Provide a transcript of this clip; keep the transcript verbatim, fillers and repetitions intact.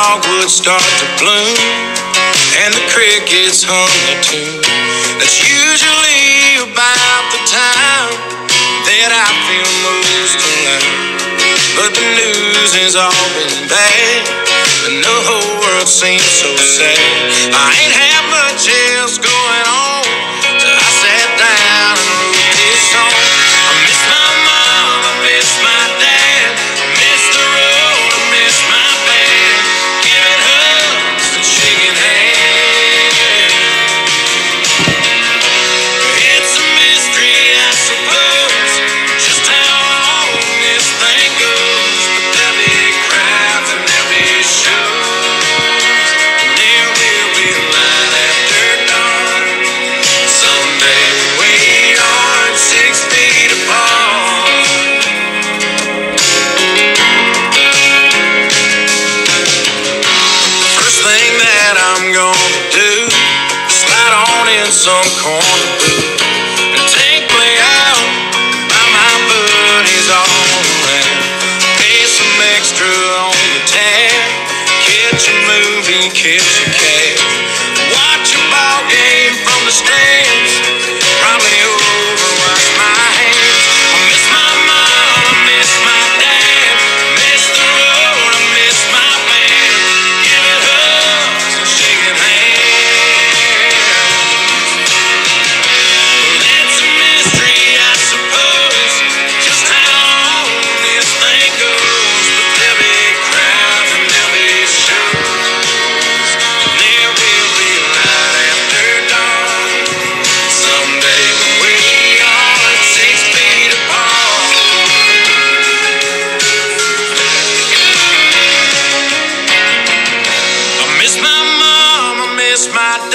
dogwood start to bloom and the crickets hum their tune. That's usually about the time that I feel most alone. But the news has all been bad and the whole world seems so sad. I ain't have much else going on, so I sat down and wrote this song. I miss my mom, I miss my dad, I miss the road, I miss my band, giving hugs and shaking hands. It's a mystery, I suppose, just how long this thing goes. But there'll be crowds and there'll be shows, and there will be light after dawn. Someday we aren't six feet apart. First thing that I'm gonna do is slide on in some corner booth and take me out by my buddies all around. Pay some extra on the tab, catch a movie, catch a cab, watch a ball game from the stands, probably overwash my hands. I miss my mom, I miss my dad, miss the road, I miss my band, giving hugs and shaking hands. Well, it's a mystery, I suppose, just how long this thing goes. But there'll be crowds and there'll be shows, and there will be light after dawn. Someday when we are six feet apart. I miss my mom, I miss my